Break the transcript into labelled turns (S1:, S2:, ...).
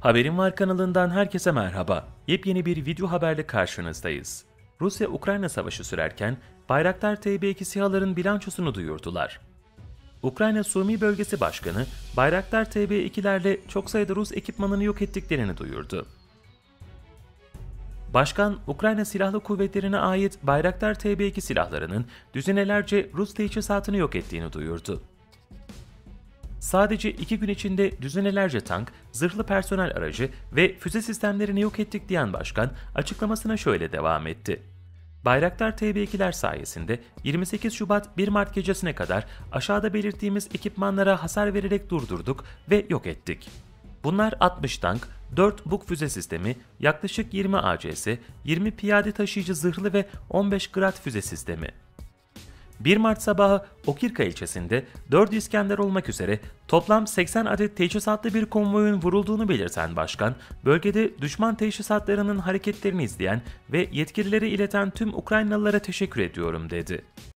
S1: Haberim Var kanalından herkese merhaba. Yepyeni bir video haberle karşınızdayız. Rusya-Ukrayna savaşı sürerken Bayraktar TB2 SİHA'ların bilançosunu duyurdular. Ukrayna Sumi Bölgesi Başkanı, Bayraktar TB2'lerle çok sayıda Rus ekipmanını yok ettiklerini duyurdu. Başkan, Ukrayna Silahlı Kuvvetleri'ne ait Bayraktar TB2 silahlarının düzinelerce Rus teçhizatını yok ettiğini duyurdu. Sadece 2 gün içinde düzinelerce tank, zırhlı personel aracı ve füze sistemlerini yok ettik diyen başkan açıklamasına şöyle devam etti. Bayraktar TB2'ler sayesinde 28 Şubat 1 Mart gecesine kadar aşağıda belirttiğimiz ekipmanlara hasar vererek durdurduk ve yok ettik. Bunlar 60 tank, 4 Buk füze sistemi, yaklaşık 20 ACS, 20 piyade taşıyıcı zırhlı ve 15 Grad füze sistemi. 1 Mart sabahı Okirka ilçesinde 4 İskender olmak üzere toplam 80 adet teçhizatlı bir konvoyun vurulduğunu belirten başkan, bölgede düşman teçhizatlarının hareketlerini izleyen ve yetkililere ileten tüm Ukraynalılara teşekkür ediyorum dedi.